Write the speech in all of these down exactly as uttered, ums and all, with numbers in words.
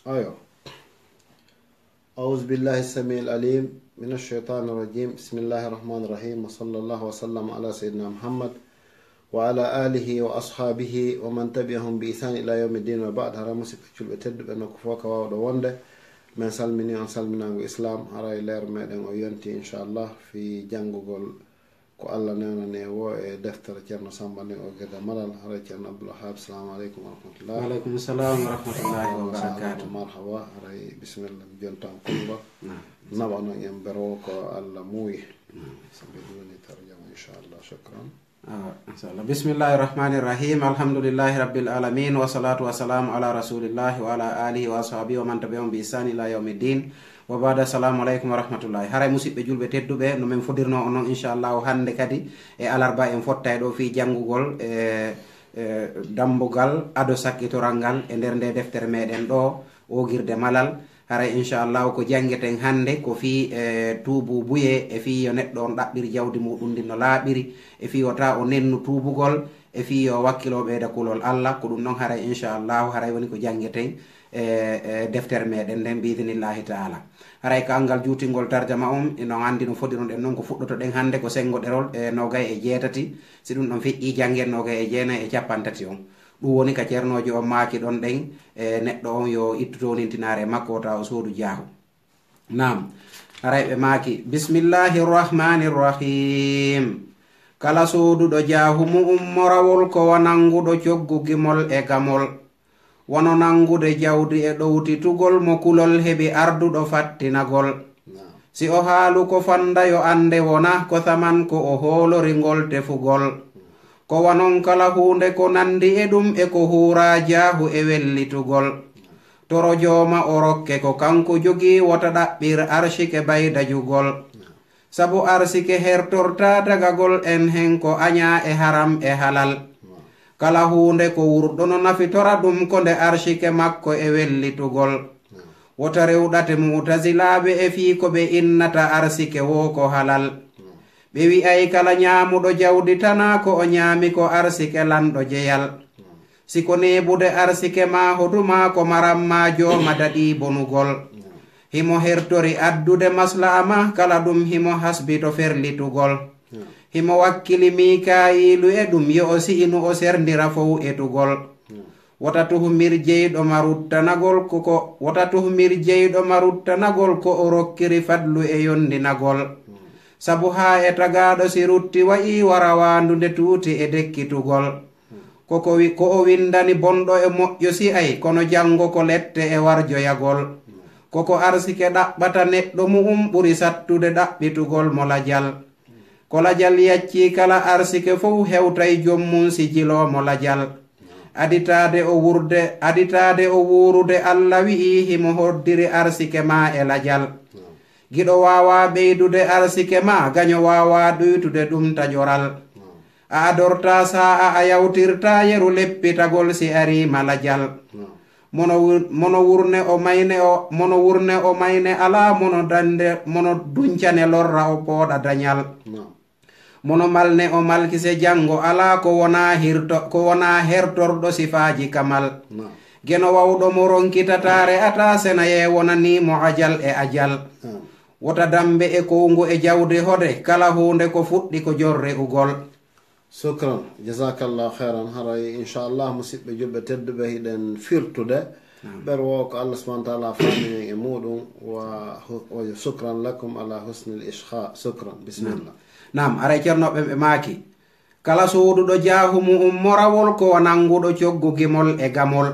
أيوه. أعوذ بالله السميع العليم من الشيطان الرجيم. بسم الله الرحمن الرحيم، وصلى الله وسلم على سيدنا محمد وعلى آله وأصحابه ومن تبعهم بإحسان إلى يوم الدين. وبعد هرا مسيب julɓe tedduɓe nokku fof ka wawɗo wonde min salmini on salminago islam haray leer meɗen o yonti inchallah fi janngugol ko Allah newnane wo e deftere ceerno Samba ni o geda malal haray ceerno Abdoulwahab. Assalamu aleykum wa rahmatullah. Waaleykum salam wa rahmatullahi wa barakatuh. Marhaba. haray bisimillah mi jontan kulba naɓa non en berowo ko Allah muuyi sabi duni tarjama inchallah. Shukran. Inshallah. Bismillahirrahmanirrahim. Alhamdulillahi rabbil alamin wa salatu wa salamu ala rasulillahi wa ala alihi wa ashabihi wa man tabi'ahum bi ihsan ila yaumiddin. Wa ba'da. Assalamu alaikum wa rahmatullahi. Haray musidɓe julɓe tedduɓe no min fodirno on non inchallah hande kadi e alarba en fottay ɗo fi jangugol e dambugal ado sakkitoral ngal e nder nde deftere meɗen ɗo ogirde malal. haray inchallah ko jangeten hande ko fi e tuubu buye e fi yo neɗɗo on ɗaɓɓiri jawdi muɗum ndi no laaɓiri e fi o ta o nennu tuubugol e fi yo wakkilo ɓeyda kulol Allah ko ɗum noon haray inchallahu haray woni ko jangeten e deftere meɗen nden biidinillahi taala. haray ko angal juutingol tarjama on ino andi no fodiron ɗen noon ko fuɗɗoto ɗen hande ko sengo ɗerol e nogay e jeetati si ɗum ɗon feƴƴi jangen nogay e jeenayi e capantati on. ɗum woni ka ceernojo o maaki ɗon ɗen e neɗɗo on yo ittutonintinare makko ta o soodu jaahu. Nam haray ɓe maaki bismillahirrahmanirrahim. kala sooduɗo jaahu mu'um morawol ko wananguɗo coggu gimol e gamol wono nangude jawdi e ɗowtitugol mo kulol heɓi arduɗo fattinagol. si o haalu ko fanda yo ande wona ko thaman ko o hooloringol tefugol. ko wanon kala hunde ko nandi e ɗum e ko huura jaahu e wellitugol. toro jooma o rokke ko kanko jogi wota ɗaɓɓir arsike baydajugol. sabu arsike hertorta dagagol en hen ko aña e haram e halal. kala hunde ko wurɗono nafitora ɗum ko nde arsike makko e wellitugol. wota rewɗate mutazilaɓe e fii ko ɓe innata arsike wo ko halal. ɓe wi'ay kala ñaamuɗo jawdi tana ko o ñaami ko arsike lanɗo jeyal. siko neebude arsike ma hoduma ko maram ma jooma daɗi bonugol. himo hertori addude maslaha ma kala ɗum himo hasbito ferlitugol. himo wakkili mikayilu e ɗum yo o si'inu o serdira fow etugol. wota tuhmir jeyɗo maruttanagol koko wota tuhmir jeyɗo maruttanagol ko o rokkiri fadlu e yondinagol. sabu ha e tagaɗo si rutti wa'i wara wandude tuuti e dekkitugol. koko wi ko o windani bonɗo e moƴƴo si ay kono jango ko lette e warjoyagol. koko arsike ɗaɓɓata neɗɗo mu'um ɓuri sattude ɗaɓɓitugol mo lajal. ko lajal yacci kala arsike fof hewtay jommum si jilo mo lajal. aditade o wurde aditade o wurude Allah wi'i himo hoddiri arsike ma e lajal. giɗo wawa ɓeydude arsike ma gaño wawa ɗuytude ɗum taƴoral. a adorta sa'a a yawtirta yeru leppitagol si ari malajal. mono wurne o mayne o mono wurne o mayne ala mono dande mono duncane lorra o pooɗa dañal. mono malne o malkise jango ala ko wona hirto ko wona hertorɗo sifaji kamal. geno wawɗo mo ronkitatare ata sena ye wonanimo ajal e ajal. wota dambe e kowngu e jawdi hode kala hunde ko fuɗɗi ko jorre ugol. Shukran, jazakallah khairan. haray inchallah musidɓe julɓe tedduɓe hiɗen firtude ɓer wo ko Allah subhanahu wa ta'ala famini e muɗum wa shukran lakum ala husnil ishqa. Shukran. Bismillah. nam aray ceernoɓe ɓe maaki kala sooduɗo jaahu mu'um morawol ko nanguɗo coggu gimol e gamol.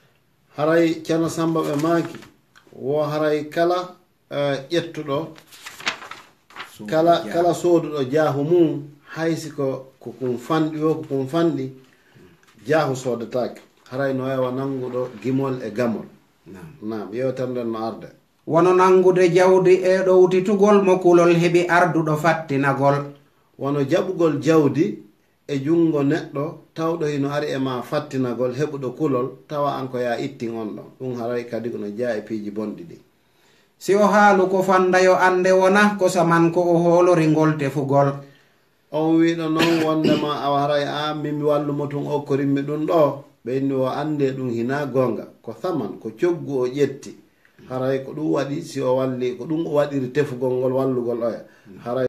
haray ceerno Samba ɓe maaki wo haray kala ƴettuɗo kala kala sooduɗo jaahu mum haysi ko ko kum fanɗi o ko kum fanɗi jaahu soodetake haray no wawa nanguɗo gimol e gamol. nam yewtere nden no arde wono nangude jawdi e ɗowtitugol mo kulol heɓi arduɗo fattinagol. wono jaɓugol jawdi e jungo neɗɗo tawɗo hino ari e ma fattinagol heɓuɗo kulol tawa an ko ya ittin on ɗon ɗum haray kadi kono jaa e piiji bonɗi ɗi. si o haalu ko fandayo ande wona ko saman ko o hooloringol tefugol. on wiɗo noon wondema awa haray a mimi wallumo tun o ko rimmi ɗum ɗo ɓeyni o ande ɗum hina gonga ko thaman ko coggu o ƴetti haray ko ɗum waɗi si o walli ko ɗum o waɗiri tefugol ngol wallugol oya haray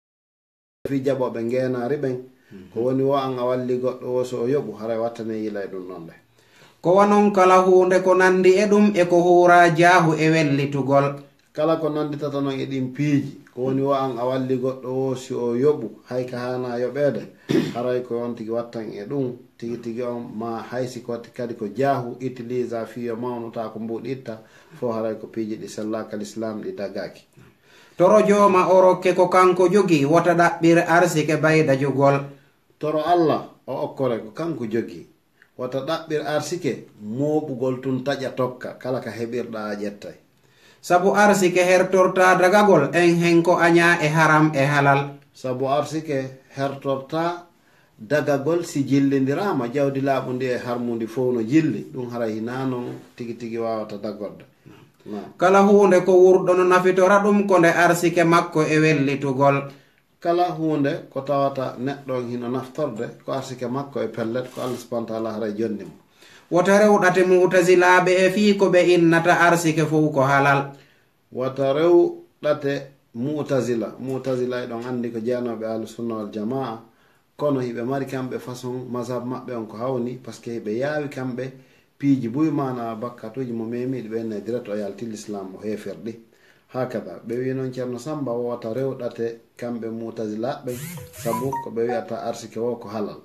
fi jaɓoɓe ngenari ɓen ko woni wo an a walli goɗɗo o so o yoɓu haray wattane yilay ɗum noon de ko wanon kala hunde ko nandi e ɗum e ko hura jaahu e wellitugol kala ko nanditata noon e ɗin piiji ko woni wo an a walli goɗɗo o si o yoɓu hay ka hana yoɓede haray ko on tigi wattan e ɗum tigi tigi on ma haysi ko kadi ko jaahu utilisa fiyo mawnota ko mbuɗi itta fo haray ko piiji ɗi sellaka l'islam ɗi dagaki toro jooma o rokke ko kanko jogi wota ɗaɓɓir arsike bayda jogol toro allah o okkore ko kanko jogi wata ɗaɓɓir arsike moɓugol tun taƴa tokka kala ka heɓirɗa a ƴettay sabu arsike hertorta dagagol en hen ko aña e haram e halal sabu arsike hertorta dagagol si jillidirama jawdi laaɓundi e harmundi fof no jilli ɗum hara hina noon tigi tigi wawata daggodde kala hunde ko wurɗo no nafitora ɗum ko nde arsike makko e wellitugol kala hunde ko tawata neɗɗo hino naftorde ko arsike makko e pellet ko allah subhanahu wa taala haray jonnimo wota rewɗate mutazilaɓe e fii ko ɓe innata arsike fof ko halal wata rewɗate mutazila mutazila e ɗon andi ko jeenoɓe ahlusunna wal jamaa kono hiɓe mari kamɓe façon mazhab maɓɓe on ko hawni par ce que hiɓe yaawi kamɓe piiji buy mana bakkatuji mo memiɗi ɓenne direct o yalti l'islam o heferɗi hakada ɓe wi noon ceerno samba wota rewɗate kamɓe mutazilaɓe sabu ko ɓe wiyata arsike o ko halal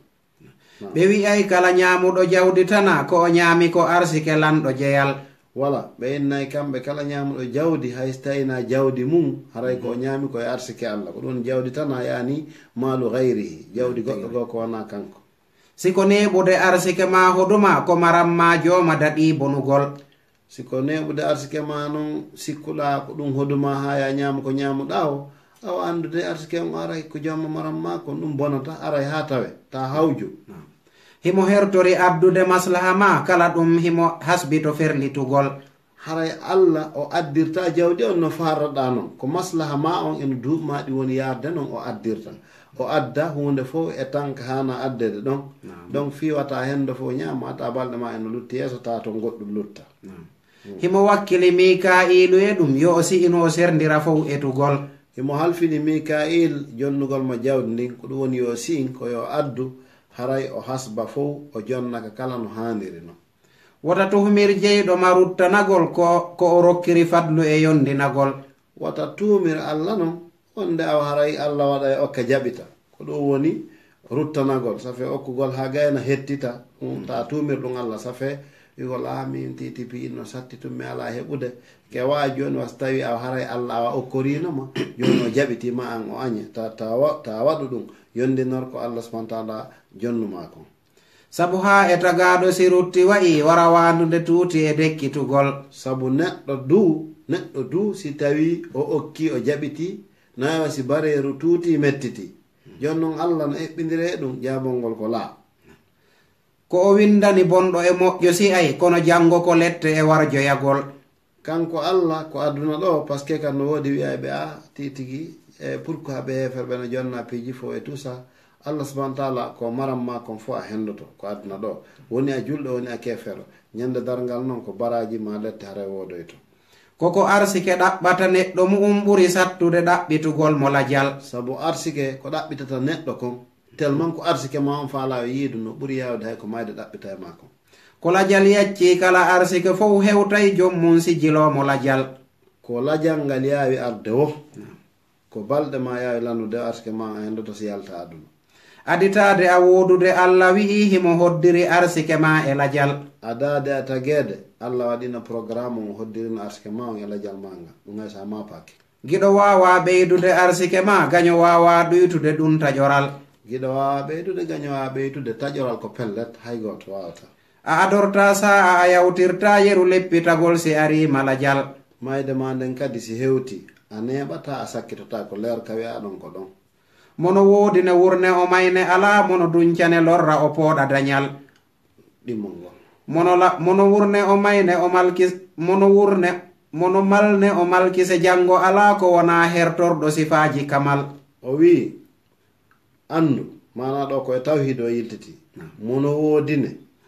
ɓe wi'ay kala ñaamuɗo jawdi tana ko o ñaami ko arsike lanɗo jeyal wala ɓe innayi kamɓe kala ñaamuɗo jawdi hay so tawina jawdi mum haray ko o ñaami koye arsike allah ko ɗum jawdi tana yani maalu gayrihi jawdi goɗɗo goo ko wona kanko siko neɓude arsike ma hoɗuma ko maram ma jooma daɗi bonugol siko neɓude arsike ma noon sikkuɗa ko ɗum hoɗuma ha ya ñaama ko ñaamuɗa o awa andude arsike on aray ko jooma maram ma kon ɗum bonata aray ha tawe ta hawju himo hertori addude maslaha ma kala ɗum himo hasbito ferlitugol haray allah o addirta jawdi on no farraɗa noon ko maslaha ma on eno duuɓmaɗi woni yarde noon o addirta o adda hunde fof e tanka hana addede ɗon donc fiwata hende fof ñama ata balɗe ma eno lutti yeeso ta to goɗɗum lutta himo wakkili mika'ilu e ɗum yo o si'ino serdira fof etugol himo halfini mika'il jonnugol mo jawdi ndin ko ɗum woni yo si'in ko yo addu haray o hasba fof o jonnaka kala no handiri no wota tuhmir jeyɗo ma ruttanagol ko ko o rokkiri fadlu e yondinagol wata tumir allah noon wonde aw haray allah waɗa e okka jaɓita ko ɗum woni ruttanagol safe okkugol ha gayna hettita ɗum ta tumir ɗum allah safe wigol a min titipi inno satti tummi ala heɓude ke wawi joni was tawi aw haray allah awa okkorinoma joni o jaɓitima an o aña ta ta waɗu ɗum yondinor ko allah subhanahu wa taala jonnuma kon sabu ha e tagaɗo si rutti wayi wara wandude tuuti e dekkitugol sabu neɗɗo du neɗɗo du si tawi o okki o jaɓiti nawa si bareru tuuti mettiti jon noon allah no eɓɓidire ɗum jabol ngol ko laa ko o windani bonɗo e moƴƴo si ay kono janngo ko lette e warjoyagol kanko allah ko aduna ɗo par ce que kan no woodi wiyaɓe a titigi e pourquoi ɓe heferɓe no jonna piiji fo e tout ça allah subahana taala ko maram ma kon fo a hendoto ko aduna ɗo woni a julɗo woni a kefero ñande dargal noon ko baraji ma lette hara wodoyto koko arsike ɗaɓɓata neɗɗo mu'um ɓuri sattude ɗaɓɓitugol mo lajal sabu arsike ko ɗaɓɓitata neɗɗo kon tellement ko arsike ma on faala yiidu no ɓuri yawde hay ko mayde ɗaɓɓita e ma kon ko lajal yacci kala arsike fof hewtay jommum sijilomo lajal ko lajal ngal yawi arde wo ko balɗe ma yawi lannude arsike ma a hendoto si yalta aduna aditade a wodude allah wi'i himo hoddiri arsike ma e lajal adade a tagede allah waɗino programme o hoddirino arsike ma on e lajal maga ɗum hay sa ma pake giɗo wawa ɓeydude arsike ma gaño wawa ɗuytude ɗum taƴoral giɗo wawa ɓeydude gaño wawa ɓeytude taƴoral ko pellet hay goto wawata a adorta sa a yawtirta yeru leppitagol si arima lajal mayde ma nden kadi si hewti a neɓata a sakkitota ko leer kawi aɗon ko ɗon mono woodine wurne o mayne ala mono duncane lorra o pooɗa dañal ɗimmol ngol mono la mono wurne o mayne o malkis mono wurne mono malne o malkise jango ala ko wona hertorɗo sifaji kamal o wi andu mana ɗo koye tawhid o yiltiti mono woodine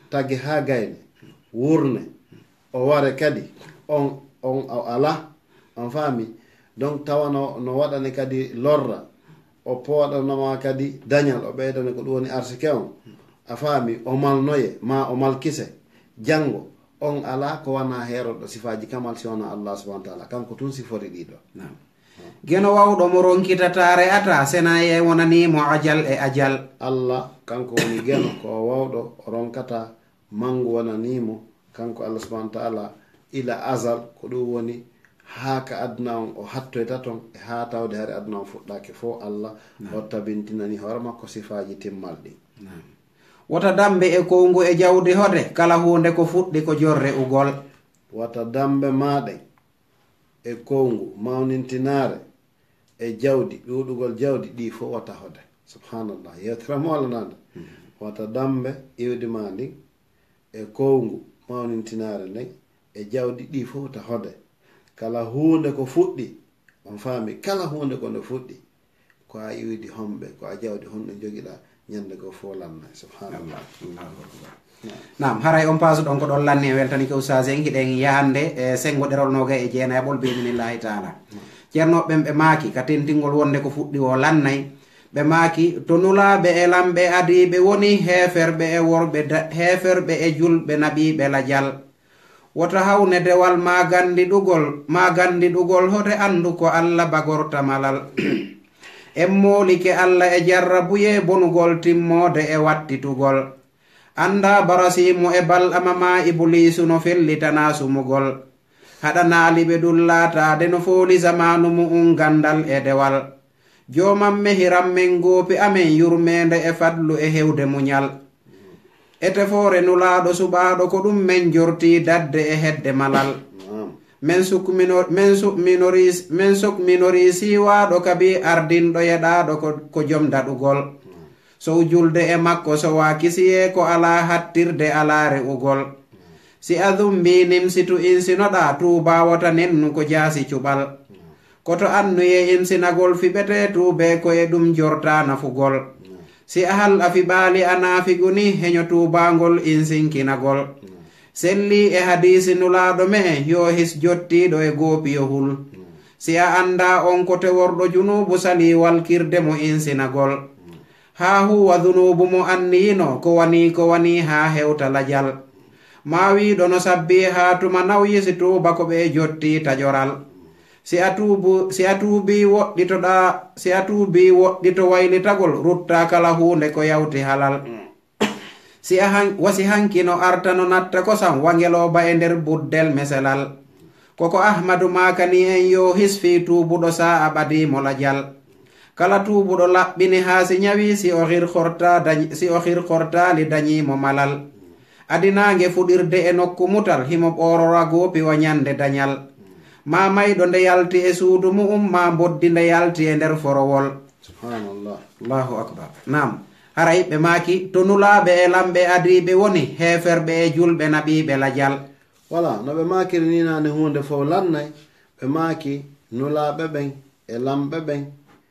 tagge ha gayne wurne o ware kadi on on ala on faami donc tawano no waɗane kadi lorra o pooɗanoma kadi dañal o ɓeydane ko ɗum woni arsike on a faami o malnoye ma o malkise janngo on ala ko wana heeroɗo sifaji kamal si wona allah subahana taala kanko tun sifori ɗiɗo geno wawɗo mo ronkitatare ata sena ye wonanimo ajal e ajal allah kanko woni geno ko wawɗo o ronkata mangu wonanimo kanko allah subahana taala ila azal ko ɗum woni haa ka aduna on o hattoyta ton e haa tawde hari aduna on fuɗɗake fo allah o tabintinani hoore makko sifaji timmalɗi wata dambe e kowngu e jawdi hode kala hunde ko fuɗɗi ko jorre ugol wata dambe maɗen e kowngu mawnintinare e jawdi ɗuɗugol jawdi ɗi fo wata hode subhanallah yewtere molanade hmm. wata dambe iwdi ma ndin e kowngu mawnintinare nden e jawdi ɗi fo wata hode kala hunde ko fuɗɗi on faami kala hunde ko nde fuɗɗi ko a iwdi homɓe ko a jawdi honɗo jogiɗa ñande go fo lanna subhanallah nam haray on pasu ɗon ko ɗon lanni e weltani ko usage en hiɗen yahande e sengo ɗerol noga e jeenayaɓol bidinillahi taala ceernoɓeɓen ɓe maaki ka tentingol wonde ko fuɗɗi o lannay ɓe maaki to nulaɓe e lamɓe adiɓe woni heferɓe e worɓe heferɓe e julɓe naɓiɓe lajal wota hawne dewal ma gandi ɗugol ma gandi ɗugol hote andu ko allah bagorta malal en molike allah e jarrabuye bonugol timmode e wattitugol anda barasimu e bal amama iblisu no fellitana sumugol haɗanali ɓe ɗullatade no fooli zamanu mu'um gandal e dewal joman mehiram men goopi amen yurmede e fadlu e hewde muñal ete fore nulaɗo suɓaɗo ko ɗum men jorti dadde e hedde malal men sukminoris men sukminori siwaɗo kabi ardinɗo yeɗaɗo ko joom daɗugol sow julde e makko sowa kisiye ko ala hattirde alare ugol si adum mbinim situ insinoɗa tuuba wota nennu ko jaasi cuɓal koto annuye insinagol fiɓete tuube koye ɗum jorta nafugol si ahal a fiɓaali a naafiguni heño tuubangol insinkinagol selli e hadisi nulaɗo me'e yo his jottiɗo e goopiyo hul si a anda on kote worɗo junubu sali walkirde mo insinagol ha huwa dunubu mo anniyino ko wani ko wani ha hewta lajal ma wiɗo no sabbi ha tuma nawyi si tuuba ko ɓe jotti tajoral si a tuubu si a tuubi woɗɗitoɗa si a tuubi woɗɗito waylitagol rutta kala hunde ko yawti halal si a han wasi hankino arta no natta kosam wangeloba e nder buddel meselal koko ahmadu makani en yo hisfi tuubuɗo sa a ɓadimo lajal kala tuubuɗo laɓɓini ha si ñawi si o hir horta si o hir hortali dañimo malal adinage fuɗirde e nokku mutal himo ɓorora goopi wa ñande dañal ma mayɗo nde yalti e suudu mu'um ma boddi nde yalti e nder forowol subhanallah allahu akbar nam haray ɓe maaki to nulaɓe e lamɓe adiɓe woni heferɓe e julɓe naɓiɓe lajal voilà no ɓe maakiri ni nane hunde fof lannay ɓe maaki nulaɓe ɓen e lamɓe ɓen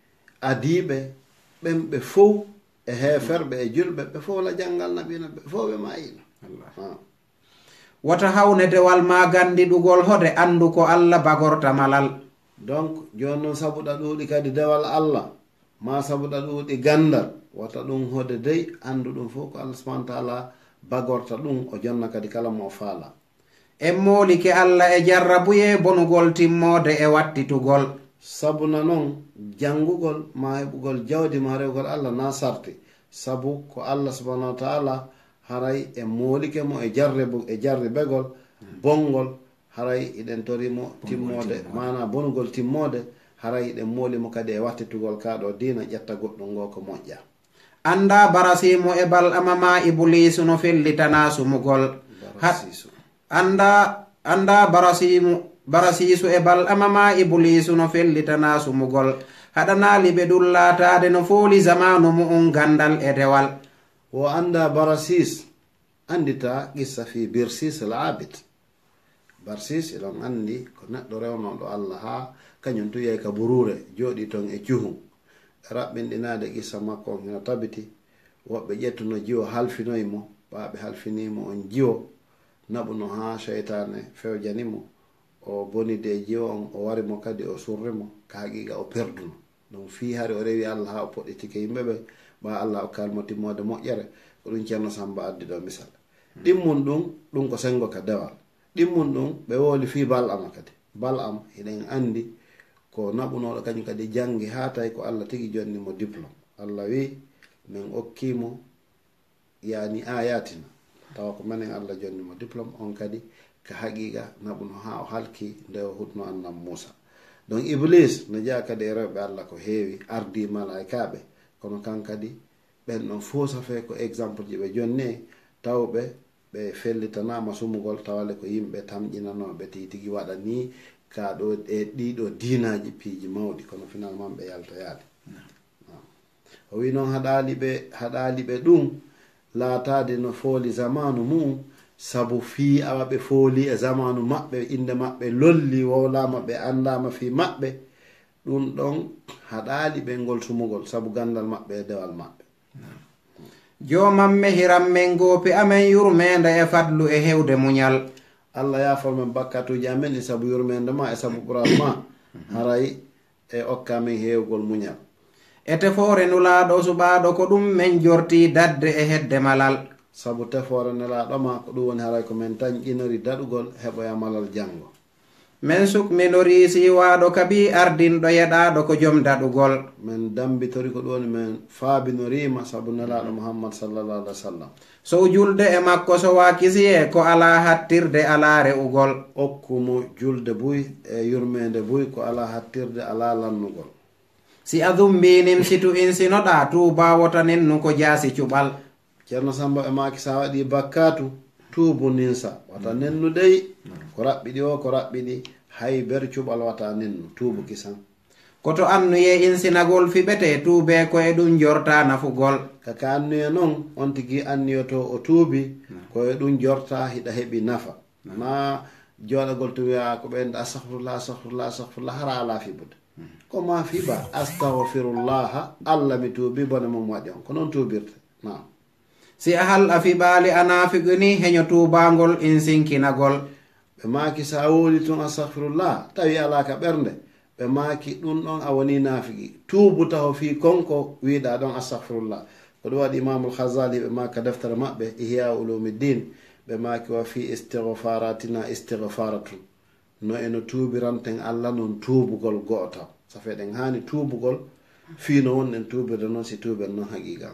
adiɓe ɓen ɓe fof e heferɓe e julɓe ɓe fof la janngal naɓino ɓe fof ɓe mayino ah. wata hawne dewal ma gandi ɗugol hode andu ko allah bagorta malal donc joni noon sabuɗa ɗuuɗi kadi dewal allah ma sabuɗa ɗuuɗi gandal wata ɗum hode dey andu ɗum fof ko allah subahana taala bagorta ɗum o jonna kadi kala mo faala en molike allah e jarrabuye bonugol timmode e wattitugol sabuna noon jangugol ma heɓugol jawdi ma rewgol allah na sarti sabu ko allah subahana wa taala haray e molike mo e jarre e jarre begol bongol haray iɗen torimo timmode mana bonugol timmode haray iɗen molimo kadi e wattitugol kaɗo dina ƴetta goɗɗum ngo ko moƴƴa anda barasimo e bal amama iblisu no fellitana sumugol anda anda barasimu barasisu e bal amama iblisu no fellitana sumugol haɗanali ɓe ɗullatade no fooli zamanu mu'um gandal e dewal wo anda barasis andita qissa fi birsis al abid barsis eɗon andi ko neɗɗo rewnoɗo allah ha kañum tu yey ka burure jooɗi ton e cuhum raɓɓinɗinade qissa makko on hino tabiti woɓɓe ƴettuno jiwo halfinoymo ɓaɓe halfinimo on jiwo naɓuno ha cheytane fewjanimo o bonide jiwo on o warimo kadi o surrimo ka haqiqa o perduno donc fi hari o rewi Allah ha o poɗɗitike yimɓeɓe ɓa Allah o kalmo timmode moƴƴere ko ɗum ceerno Samba addi ɗo misal ɗimmum ɗum ɗum ko sengo ka dewal ɗimmum ɗum ɓe woli fi bal ama kadi bal am hiɗen andi ko naɓunoɗo kañum kadi jangi ha tawi ko Allah tigi jonnimo diplôme Allah wi min okkimo yani ayatina tawa ko menen Allah jonnimo diplôme on kadi ka haqiqa naɓuno ha o halki nde o hutno annam Musa donc Iblis no jaa kadi e rewɓe Allah ko heewi ardi malaikaɓe kono kan kadi ɓen ɗon fo safe ko exemple ji ɓe jonni tawɓe ɓe fellitanama sumugol tawale ko yimɓe tamƴinanoɓe ti tigi waɗa ni ka ɗo e ɗiɗo dinaji piiji mawɗi kono finalement ɓe yaltoyaade o wi noon haɗali ɓe haɗali ɓe ɗum laatade no fooli zamanu mum sabu fi awa ɓe fooli e zamanu maɓɓe inde maɓɓe lolli wowlama ɓe andama fi maɓɓe ɗum ɗon haɗali ɓe ngol sumugol sabu gandal maɓɓe e dewal maɓɓe jomamme hiram men goopi amen yurmede e fadlu e hewde muñal Allah yafol men bakkatuji amen e sabu yurmede ma e sabu ɓural ma haray e okka men hewgol muñal e tefore nulaɗo suɓaɗo ko ɗum men jorti dadde e hedde malal sabu tefore nelaɗoma ko ɗum woni haray ko min tan ƴinori daɗugol heɓoya malal janggo min sukminori siwaɗo kabi ardinɗo yeɗaɗo ko joom daɗugol min dambitori ko ɗum woni min faabinorima sabu nelaɗo Muhammad sallallahu alaihi wa sallam so julde e makko so wakisiye ko ala hattirde ala re'ugol okkumo julde buy e yurmede buy ko ala hattirde ala lannugol si adumbinim situ insinoɗa tuuba wotanin nu ko jaasi cuɓal ceerno Samba e maki sa waɗi bakkatu tuubu ninsa wata nennu dey ko raɓɓiɗi o ko raɓɓiɗi hay ber cuɓal wata nennu tuubu kisan koto annuye insinagol fiɓete tuube ko e ɗum jorta nafugol kaka annuye noon on tigi anniyoto o tuubi ko e ɗum jorta hiɗa heɓi nafa na joɗagol to wiya ko ɓen astaghfirullah astaghfirullah astaghfirullah hara ala fiɓude ko ma fiɓa astaghfirullah Allah mi tuubi bone mom waɗi on ko noon tuubirte nam si a hal a fiɓaali a naafigini heño tuubangol insinkinagol ɓe maaki sa woli tun astaghfirullah tawi ala ka ɓernde ɓe maaki ɗum ɗon a woni naafigi tuubu taho fi konko wiɗa ɗon astaghfirullah ko ɗum waɗi imamul Ghazali ɓe maaka deftere maɓɓe ihya ulumiddin ɓe maaki wa fi istighfaratina istighfaratun no eno tuubiranten Allah noon tuubugol go'oto sa feɗen hani tuubugol fino wonɗen tuubirde noon si tuuben noon haqiqa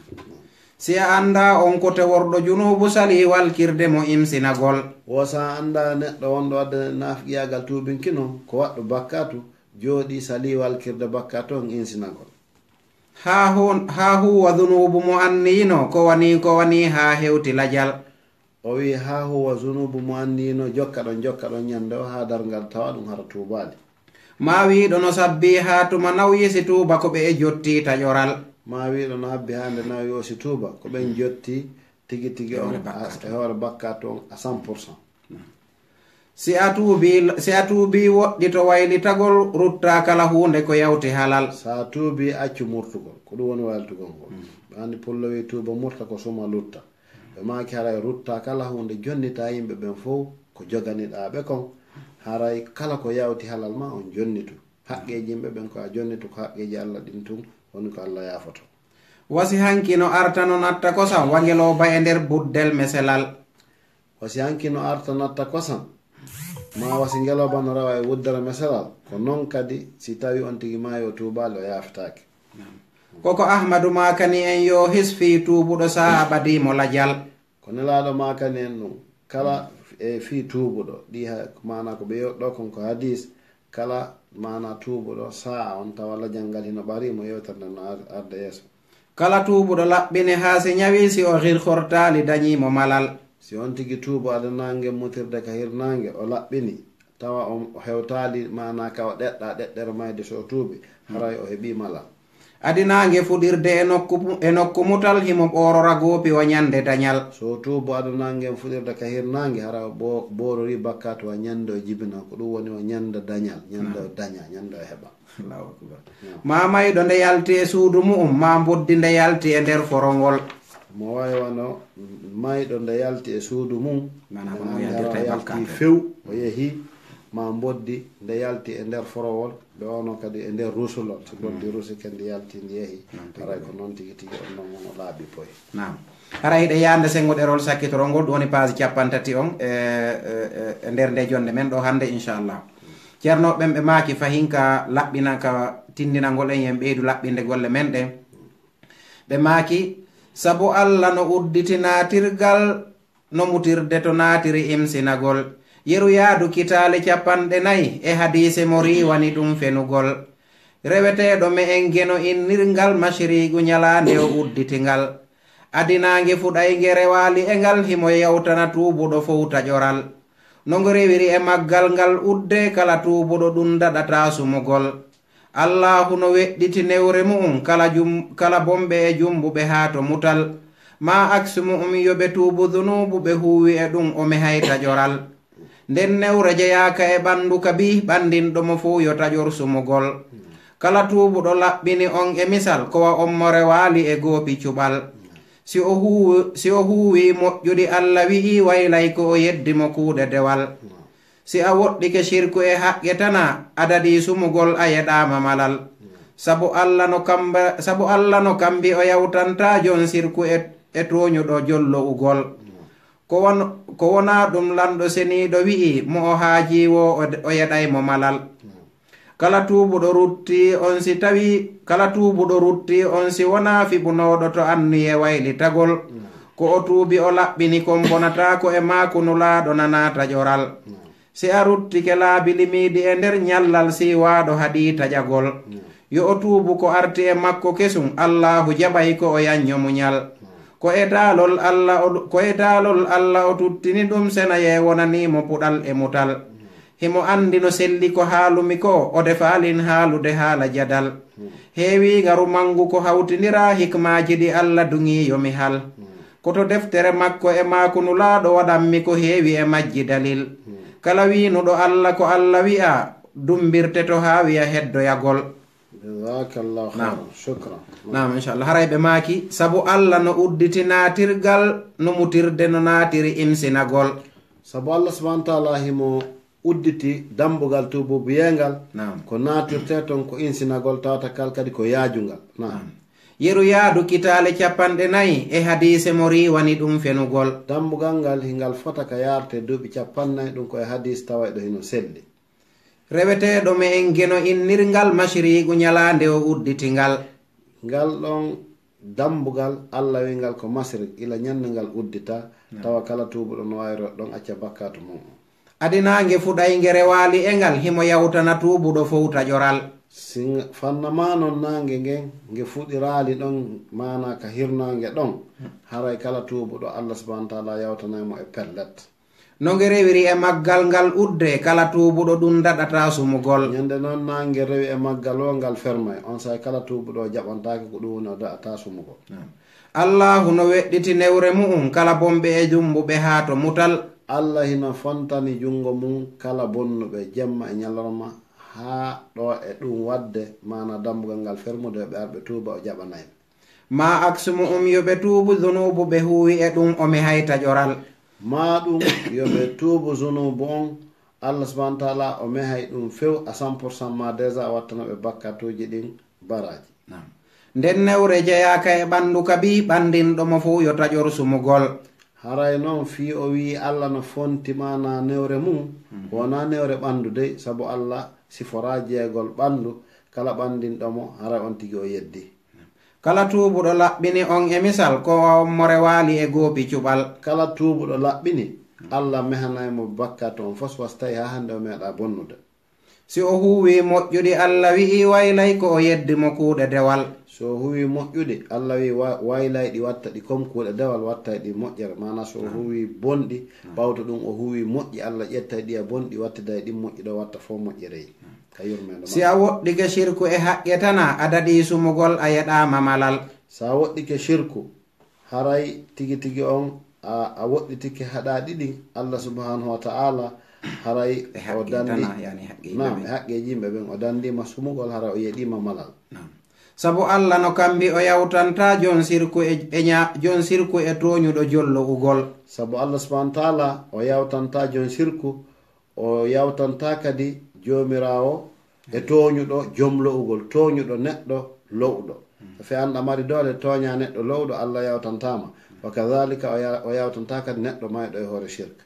si a anda on kote worɗo junubu sali walkirde mo imsinagol wosa anda neɗɗo wonɗo wadde nafqiyagal tuubinkino ko waɗɗo bakkatu jooɗi sali walkirde bakkatu on insinagol ha hu ha huwa dunubu mo annino ko wani ko wani ha hewti lajal o wi ha huwa zunubu mo annino jokka ɗon jokka ɗon ñande o ha dargal tawa ɗum hara tuubali ma wiɗo no sabbi ha tuma nawyisi tuuba ko ɓe e jotti taƴoral ma wiɗo no habbi hande nawi o si tuuba ko ɓen jotti tigi tigi on e hoore bakkatu on à cent pour cent si a tuubi si a tuubi woɗɗi to waylitagol rutta kala hunde ko yawti halal sa tuubi accu murtugol ko ɗum woni wayltugol ngol andi pullo wi tuuba murta ko suma lutta ɓe maki haray rutta kala hunde jonnita yimɓe ɓen fof ko joganiɗa ɓe kon haray kala ko yawti halal ma on jonnitu haqqeji yimɓe ɓen ko a jonnitu ko haqqeji Allah ɗin tun woni ko Allah yafoto wasi hanki no arta no natta kosam wangeloba e nder buddel meselal wasi hanki no arta natta kosam ma wasi ngeloba no rawa e wuddere meselal ko noon kadi si tawi on tigi mayi o tuubali o yafetake koko ahmadu makani en yo hisfi tuubuɗo sa abadimo lajal ko nelaɗo makani en ɗum kala e fi tuubuɗo ɗi mana ko ɓe yoɗɗo kon ko hadis kala mana tuubuɗo saa on tawa lajal hino ɓarimo yewtere no arda yeeso kala tuubuɗo laɓɓine ha si ñawi si o hirhortali dañimo malal si on tigi tuubu aɗa nangue mutirde ka hirnangue o laɓɓini tawa o hewtali mana ka o ɗeɗɗa ɗeɗɗere mayde so o tuubi haray o heeɓi malal adinangue fuɗirde e nokku e nokku mutal himo ɓorora goopi o ñande dañal so tuubu aɗa nangue fuɗirde ka hirnangue hara o ɓorori bakkatu o ñande o jibina ko ɗum woni o ñande dañal ñande o daña ñande o heɓa ma mayɗo nde yalti e suudu mum ma boddi nde yalti e nder forongol mo wawi wano mayɗo nde yalti e suudu mum Mana ko nde mo andi yaltirta ara e yalti bakkato. few o yeehi ma boddi nde yalti e nder forowol ɓe wano kadi e nder rusulol so boddi rusi kendi yalti ndi yeehi haray ko noon tigi tigi on noon ono laaɓi poy. Naam. Hara hiɗe yande sengo ɗerol sakkitorol ngol ɗum woni page capantati on e e nder nde jonde men ɗo hande inchallah. Ceerno ɓen ɓe maaki fahin ka laɓɓina ka tindinangol en yen ɓeydu laɓɓinde golle men ɗen. Ɓe maaki sabu Allah no udditi naatirgal no mutirde to naatiri imsinagol. Yeru yaadu kitaale capanɗe nayi e hadise mo riwani ɗum fenugol. Reweteɗo me en geno innirgal mashrigu nyalande o udditingal. Adinange fuɗayge rewali e ngal himo yawtana tuubuɗo fowta ƴoral. Nongo rewiri e maggal ngal udde kala tuubuɗo ɗum daɗata sumugol. Allahu no weɗɗiti newre mu'um kala jum kala bomɓe e jumbuɓe haa to mutal. Ma aksu mu'um yoɓe tuubu dunubuɓe huwi e ɗum o mehayta ƴoral. Nden newre jeyaka e ɓandu kabi ɓandinɗo mo fuu yo taƴor sumugol. Kala tuubuɗo laɓɓini on e misal kowa ommore waali e goopi cuɓal. Si o huwi si o huwi moƴƴuɗi Allah wi'i waylay ko o yeddimo kuuɗe dewal. Si a woɗɗike shirku e haqqe tana adadi sumugol a yeɗama malal. Sabu Allah no kamba sabu Allah no kambi o yawtanta jon sirku e, e toñuɗo jollo ugol. Ko won ko wona ɗum lanɗo seniɗo wi'i mo o haaji wo o yeɗaymo malal. Kala tuubuɗo rutti on si tawi kala tuubuɗo rutti on si wona fiɓunoɗo to annuye wayli tagol. Ko o tuubi o laɓɓini kon bonata ko e maako nulaaɗo nanata ƴoral. Si a ruttike laabi limiɗi e nder ñallal si waaɗo haɗi taƴagol. Yo o tuubu ko arti e makko kesum Allahu jaɓay ko o yanyo muñal. Ko e daalol Allah ko e daalol Allah o tuttini ɗum sena yewonanimo puɗal e mutal. Himo andi no selli ko haalumi ko o defaalin haalude haala jadal. Heewi ngaru mangu ko hawtindira hikmaji ɗi Allah dungi yomi hal. Koto deftere makko e maako nulaaɗo waɗanmi ko heewi e majji dalil. Kala wiinuɗo Allah ko Allah wi'a dumbirte to haa wi'a heddoyagol. Jazakallahu khairan. Shukran. Naam inchallah haray ɓe maaki sabu Allah no udditi naatirgal no mutirde no naatiri imsinagol. Sabu Allah subhanahu wa ta'ala himo udditi dambugal tubu biyengal ko naatirte ton ko insinagol tawata kal kadi ko yaajungal. Naam. Yeru yaadu kitaale capanɗe nayi e hadise mo riwani ɗum fenugol. Dambugal ngal hingal fota ka yarte duuɓi capannayyi ɗum ko e hadis tawayɗo hino selli. Reweteɗo me en geno innirgal mashrigu nyalande o udditingal. Ngal ɗon dambugal Allah wingal ko masrik ila ñande ngal uddita tawa kala tuubuɗo no wayro ɗon acca bakkatu mum. Adinange fuɗayge rewali e ngal himo yawtana tuubuɗo fowta ƴoral. Si fannama non nange ngen nge fuɗirali ɗon mana ka hirnange ɗon haray kala tuubuɗo Allah subhanahu wa ta'ala yawtanaymo e pellet. No nge rewiri e maggal ngal udde kala tuubuɗo ɗum daɗata sumugol. Ñande noon nange rewi e maggal o ngal fermay on say kala tuubuɗo jaɓantake ko ɗum woni o daɗata sumugol. Allahu no weɗɗiti newre mu'um kala bomɓe e jumbuɓe haa to mutal. Allah hino fontani jungo mum kala bonnuɓe jemma e ñalorma ha ɗo e ɗum wadde mana dambugal ngal fermude ɓe arɓe tuuba o jaɓanayɓe. Ma aksumu um yoɓe tuubu zunubu ɓe huwi e ɗum omi hayta ƴoral. Ma ɗum yoɓe tuubu zunubu on Allah subhanahu wa ta'ala o mehay ɗum few a cent pourcent ma déjà a wattanoɓe bakkatuji ɗin baraji. Nden newre jeyaka e ɓandu kabi ɓandinɗomo fu yo taƴor sumugol. Haray noon fi o wi Allah no fonti mana newre mum wona newre ɓandu dey sabu Allah sifora jeegol ɓandu kala ɓandinɗomo haray on tigi o yeddi. Kala tuubuɗo laɓɓini on e misal ko more waali e goopi cuɓal. Kala tuubuɗo laɓɓini Allah mehanaymo bakkatu on fos was tawi ha hande o meeɗa bonnude. Si o huwi moƴƴuɗi Allah wi'i waylay ko o yeddimo kuuɗe dewal. So huwi moƴƴuɗi Allah wi waylay ɗi watta ɗi comme kuuɗe dewal watta ɗi moƴƴere mana so huwi bonɗi bawto ɗum o huwi moƴƴi Allah ƴettay ɗi e bonɗi wattida ɗi moƴƴi ɗo watta fo moƴƴereyi. Si a woɗɗike shirku e haqqe tana a daɗi sumugol a yeɗama malal. Sa woɗɗike shirku haray tigi tigi on a, a woɗɗitike haɗa ɗiɗi Allah subhanahu wa ta'ala haray o dandi nam e haqqeji yimɓe ɓen o dandima sumugol haray o yeɗima malal. sabu allah no kambi o yawtanta jon sirku e enya jon sirku e toñuɗo jollo ugol sabu allah subhanahu wa ta'ala o yawtanta jon sirku o yawtanta kadi jomirawo e toñuɗo jomlo ugol toñuɗo neɗɗo lowɗo fe anɗa mari dole toña neɗɗo lowɗo allah yawtantama wa kadhalika o yawtanta kadi neɗɗo mayɗo e hoore shirka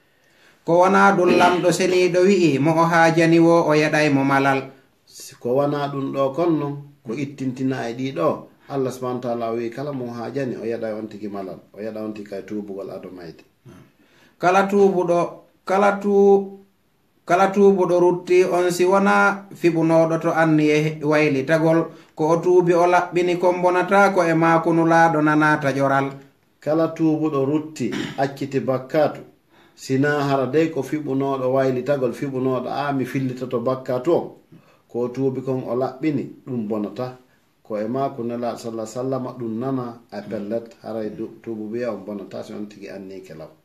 ko wona ɗum lamɗo seniɗo wi'i mo o haajani wo o yeɗay mo malal ko wona ɗum ɗo konno ko ittintina e ɗiɗo allah subhanahu wa ta'ala wi kala mo haajani o yeɗay on tigi malal o yeɗa on tigi kay tubugol ado mayde kala tubuɗo kala tu kala tubuɗo rutti on si wona fiɓunoɗo to anni e waylitagol ko o tuubi o laɓɓini ko bonata ko e makunu laaɗo nanata joral kala tubuɗo rutti acciti bakkatu sina hara dey ko fiɓunoɗo waylitagol fiɓunoɗo a mi fillitoto bakkatu on ko tuubi kon o laɓɓini ɗum bonata ko e mako nelaɗo sallah sallama ɗum nana a pellet haray tuubu wiya on bonata si on tigi anni ke law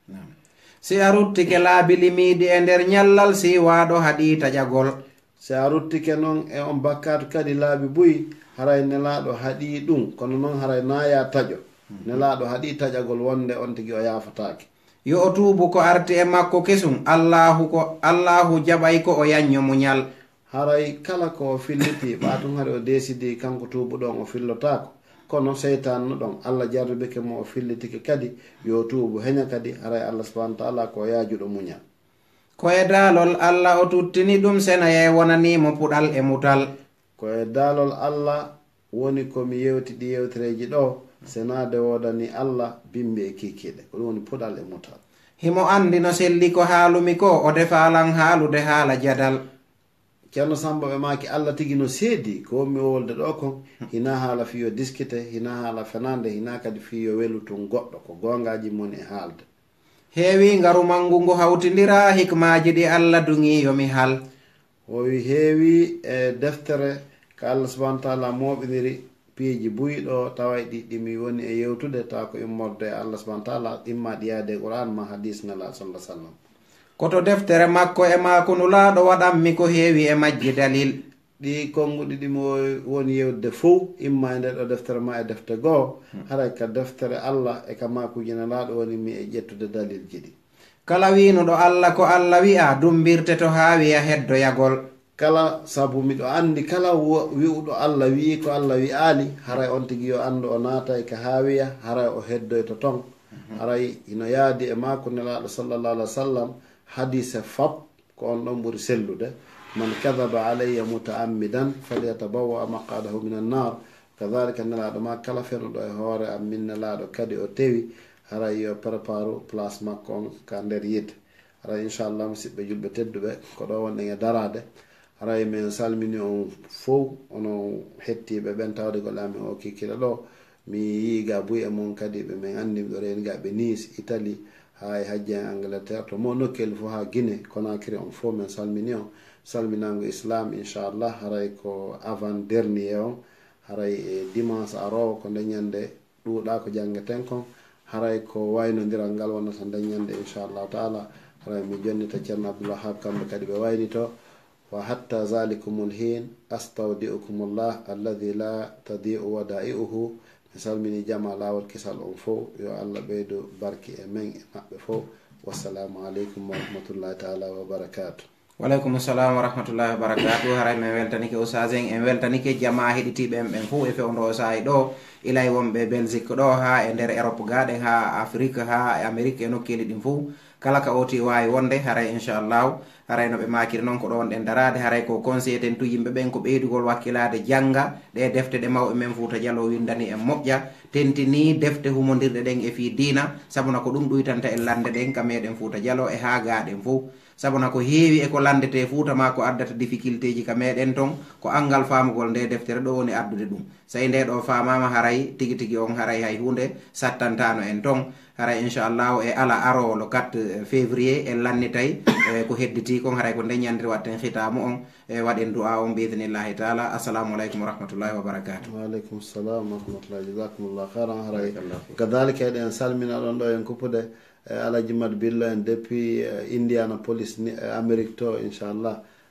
si a ruttike laabi limiɗi e nder ñallal si waɗo haɗi taƴagol si a ruttike noon e on bakkatu kadi laabi buyi haray nelaɗo haɗi ɗum kono noon haray naya taƴo nelaɗo haɗi taƴagol wonde on tigi o yafatake yo o tuubu ko arti e makko kesum allahu ko allahu jaɓay ko o yanño muñal haray kala ko o filliti ɓatum haɗa o desidi kanko tuubuɗon o fillotako kono seytan no ɗon allah jarribike mo o fillitike kadi yo tuubu heña kadi haray allah subhanahu wa ta'ala ko yaajuɗo muñal koye daalol allah o tuttini ɗum senaye wonanimo puɗal e mutal koye daalol allah woni komi yewtiɗi yewtereji ɗo senade wodani allah bimbi e kikiɗe ko ɗum woni puɗal e mutal himo andi no selli ko haalumi ko o defalan haalude haala jadal ceerno samba ɓe maki allah tigi no seedi ko wonmi wolde ɗo kon hina haala fiyo diskite hina haala fenande hina kadi fiyo welutun goɗɗo ko gongaji moni e haalde heewi ngaru mangu ngu hawtidira hikmaji ɗi allah dungi yomi hal o wi heewi e deftere ko allah subhanahu wa ta'ala moɓidiri piiji buyɗo taway ɗi ɗimi woni e yewtude tawa ko immorde allah subhanahu wa ta'ala imma ɗiyade qur'an ma hadis nala sallallahu alaihi wasallam koto deftere makko e makunu laaɗo waɗanmi ko heewi e majji dalil ɗi konguɗi ɗimi woni yewde fof imma e nder ɗo deftere ma e defte goo haray ka deftere allah e ka makuji nelaɗo woni mi e ƴettude dalil jiɗi kala winuɗo allah ko allah wi'a dumbirte to haawi a heddoyagol kala sabu miɗo andi kala wi'uɗo allah wi ko allah wi'ali haray on tigi yo andu o naata e ka haawiya haray o heddoyto ton haray ino yaadi e mako nelaɗo sallallahu alaihi wa sallam hadise fab ko on ɗon ɓuri sellude man kadaba alayya mutaammidan falyatabawa maqadahu min annar kadhalika nelaɗo ma kala fenuɗo e hoore am min nelaɗo kadi o tewi haray yo prépare place makko on ka nder yidde haray inchallah musidɓe julɓe tedduɓe ko ɗo wonɗen e darade haray min salmini on fof ono hettiɓe ɓen tawde golle amin o kikiɗa ɗo mi yiiga buy e mon kadi ɓe min andi ɗo renigaɓe Nice Italie ha e hajji en Angleterre to mo nokkel fo ha Guinée Conakry on fof min salmini on salminango islam inchallah haray ko avant dernier on haray e dimanche arowo ko ndeñande ɗuuɗa ko jangeten kon haray ko waynodiral ngal wonata ndeñande inchallahu taala haray mi jonnita ceerno Abdoulwahab kamɓe kadi ɓe waynito wa hatta zalikumul hin astawdi'ukumullah alladhi la tadi'u wada'i'uhu mi salmini jama lawol kisal on fof yo allah ɓeydo barki e men e maɓɓe fof wassalamu aleykum wa rahmatullahi taala wa barakatuh waleykum salam wa rahmatullahi wa barakatuh haray min weltanike usagen en weltanike jama heɗitiɓe en ɓen fof e fewndo sahi ɗo ilay wonɓe Belgique ɗo ha e nder Europe gaɗen ha Afrique ha e Amérique e nokkeli ɗin fof kala ka oti wawi wonde haray inchallahu haray no ɓe makiri noon ko ɗo wonɗen darade haray ko conseillé ten tu yimɓe ɓen ko ɓeydugol wakkilade jangga ɗe defte ɗe mawɓe men Fouta Diallo windani en moƴƴa tentini defte humodirɗe ɗen e fi dina sabuna ko ɗum ɗuytanta en lande ɗen ka meɗen Fouta Diallo e ha gaɗen fof sabuna ko heewi e ko landete Fouta ma ko addata difficulté ji ka meɗen ton ko angal famugol nde deftere ɗo woni addude ɗum sayi nde ɗo famama haray tigi tigi on haray hay hunde sattantano en ton haray inchallahu e ala aro le quatre février en lannitay e ko hedditi kon haray ko ndeñandir watten hitamu on e waɗen du'a on biidnillahi taala assalamu aleykum wa rahmatullahi wa barakatuh wa aleykum salam wa rahmatullahi jazakumullah khairan haray kadhalika eɗen salmina ɗon ɗo en kuppude alaji Mad Billo en depuis Indianapolis Amérique to inchallah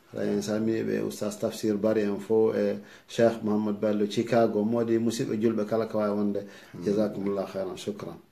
en salmini ɓe oustas tafsir bari en fo e cheikh mouhamadou bello chicago modi musidɓe julɓe kala ko wawi wonde jasakumullah khairan shukran